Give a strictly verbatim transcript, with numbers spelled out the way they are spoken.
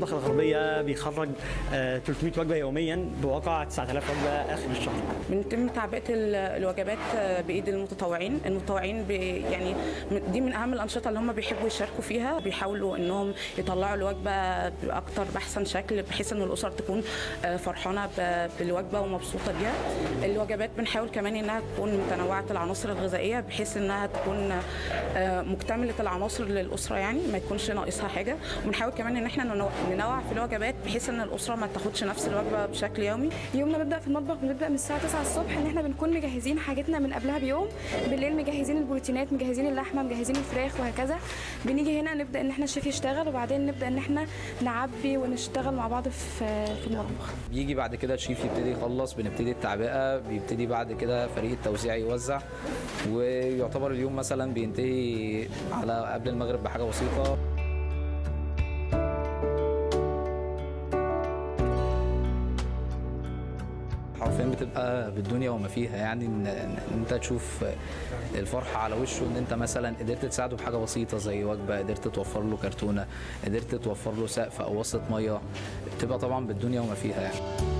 المطبخ الغربيه بيخرج ثلاثمائة وجبه يوميا بواقع تسعة آلاف وجبه اخر الشهر. بنتم تعبئه الوجبات بايد المتطوعين، المتطوعين يعني دي من اهم الانشطه اللي هم بيحبوا يشاركوا فيها، بيحاولوا انهم يطلعوا الوجبه باكتر باحسن شكل بحيث ان الاسر تكون فرحانه بالوجبه ومبسوطه بيها. الوجبات بنحاول كمان انها تكون متنوعه العناصر الغذائيه بحيث انها تكون مكتمله العناصر للاسره، يعني ما يكونش ناقصها حاجه. وبنحاول كمان ان احنا ننوع في الوجبات بحيث ان الاسره ما تاخدش نفس الوجبه بشكل يومي. يومنا بنبدا في المطبخ بنبدا من الساعه تسعة الصبح، ان احنا بنكون مجهزين حاجتنا من قبلها بيوم، بالليل مجهزين البروتينات، مجهزين اللحمه، مجهزين الفراخ وهكذا. بنيجي هنا نبدا ان احنا الشيف يشتغل، وبعدين نبدا ان احنا نعبي ونشتغل مع بعض في في المطبخ. بيجي بعد كده الشيف يبتدي يخلص، بنبتدي التعبئه، بيبتدي بعد كده فريق التوزيع يوزع، ويعتبر اليوم مثلا بينتهي على قبل المغرب بحاجه بسيطه. حرفيا بتبقى بالدنيا وما فيها، يعني ان انت تشوف الفرحه على وشه، ان انت مثلا قدرت تساعده بحاجه بسيطه زي وجبه، قدرت توفر له كرتونه، قدرت توفر له سقف او وصله ميه، بتبقى طبعا بالدنيا وما فيها يعني.